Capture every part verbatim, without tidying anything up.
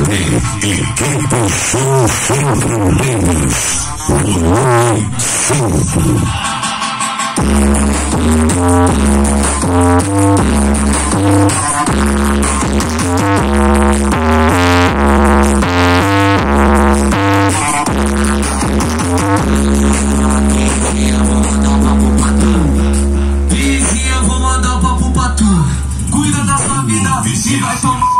E quem puxou sempre um deles, Luan cinco. Vizinha, vou mandar um papo pra tu. Cuida da sua vida e vai tomar.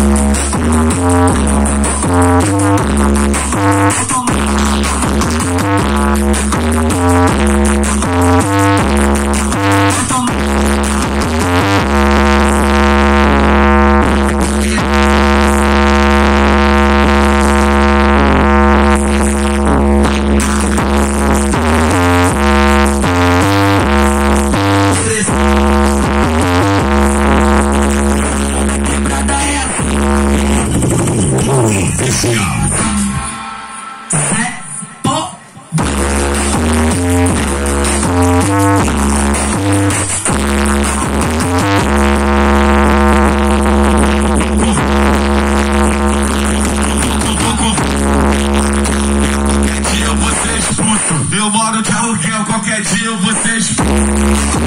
Eu moro de aluguel, qualquer dia eu vou ser expulso.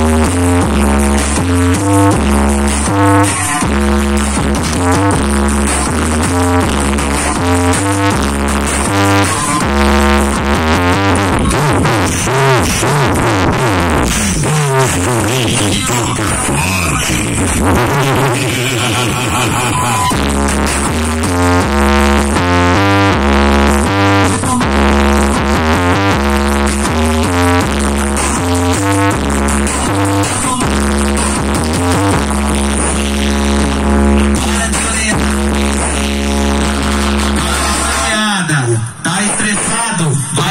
Tá estressado?